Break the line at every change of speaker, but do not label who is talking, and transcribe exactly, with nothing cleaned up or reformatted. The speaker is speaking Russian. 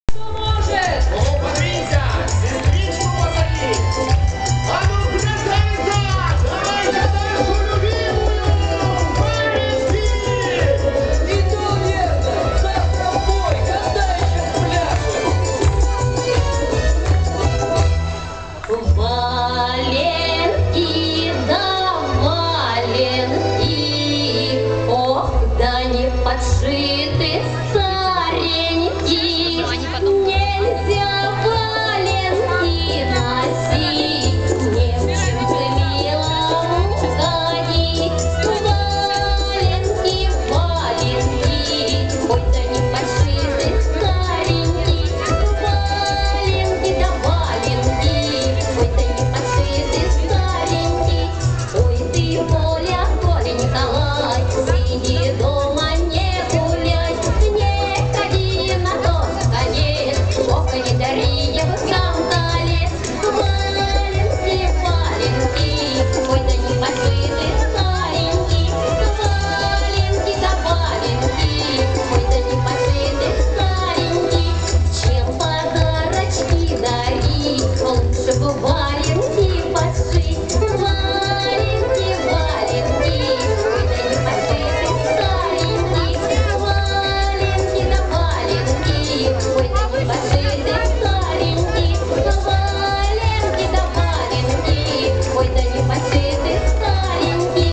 Подшиты старенькие, нельзя валенки носить, не в чем бы милому ходить. Валенки, валенки, ой, да не подшиты старенькие. Валенки, да валенки, ой, да не подшиты старенькие. Ой, ты, Коля, Коля Николай, сиди дома. Лучше бы